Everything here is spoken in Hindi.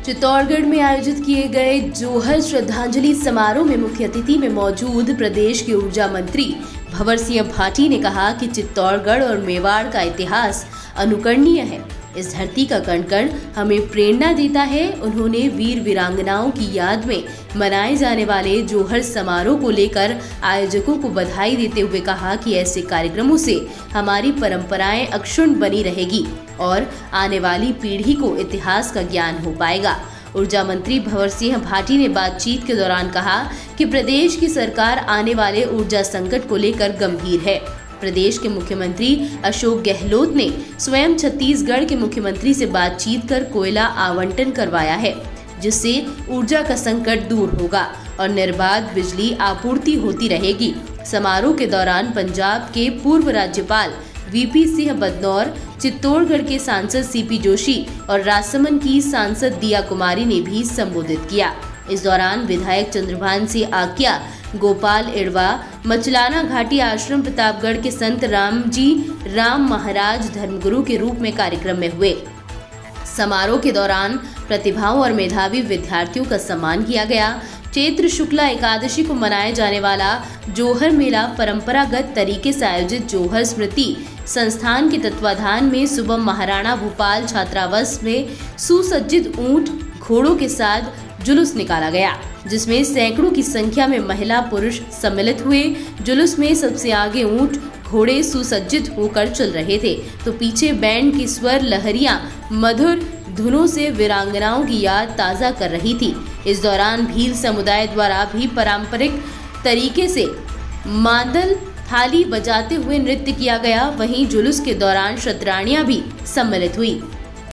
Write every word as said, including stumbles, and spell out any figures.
चित्तौड़गढ़ में आयोजित किए गए जोहर श्रद्धांजलि समारोह में मुख्य अतिथि में मौजूद प्रदेश के ऊर्जा मंत्री भंवर सिंह भाटी ने कहा कि चित्तौड़गढ़ और मेवाड़ का इतिहास अनुकरणीय है। इस धरती का कण कण हमें प्रेरणा देता है। उन्होंने वीर वीरांगनाओं की याद में मनाए जाने वाले जोहर समारोह को लेकर आयोजकों को बधाई देते हुए कहा कि ऐसे कार्यक्रमों से हमारी परंपराएं अक्षुण्ण बनी रहेगी और आने वाली पीढ़ी को इतिहास का ज्ञान हो पाएगा। ऊर्जा मंत्री भंवर सिंह भाटी ने बातचीत के दौरान कहा कि प्रदेश की सरकार आने वाले ऊर्जा संकट को लेकर गंभीर है। प्रदेश के मुख्यमंत्री अशोक गहलोत ने स्वयं छत्तीसगढ़ के मुख्यमंत्री से बातचीत कर कोयला आवंटन करवाया है, जिससे ऊर्जा का संकट दूर होगा और निर्बाध बिजली आपूर्ति होती रहेगी। समारोह के दौरान पंजाब के पूर्व राज्यपाल वीपी सिंह बदनौर, चित्तौड़गढ़ के सांसद सीपी जोशी और राजसमंद की सांसद दिया कुमारी ने भी संबोधित किया। इस दौरान विधायक चंद्रभान सिंह आकिया, गोपाल इड़वा, मचलाना घाटी आश्रम प्रतापगढ़ के संत रामजी राम महाराज धर्मगुरु के रूप में कार्यक्रम में हुए। समारोह के दौरान प्रतिभाओं और मेधावी विद्यार्थियों का सम्मान किया गया। चैत्र शुक्ला एकादशी को मनाया जाने वाला जोहर मेला परंपरागत तरीके से आयोजित जोहर स्मृति संस्थान के तत्वाधान में सुबह महाराणा भूपाल छात्रावास में सुसज्जित ऊंट घोड़ों के साथ जुलूस निकाला गया, जिसमें सैकड़ों की संख्या में महिला पुरुष सम्मिलित हुए। जुलूस में सबसे आगे ऊंट घोड़े सुसज्जित होकर चल रहे थे, तो पीछे बैंड की स्वर लहरियां मधुर धुनों से वीरांगनाओं की याद ताज़ा कर रही थी। इस दौरान भील समुदाय द्वारा भी पारंपरिक तरीके से मादल थाली बजाते हुए नृत्य किया गया। वहीं जुलूस के दौरान शतरानियां भी सम्मिलित हुई।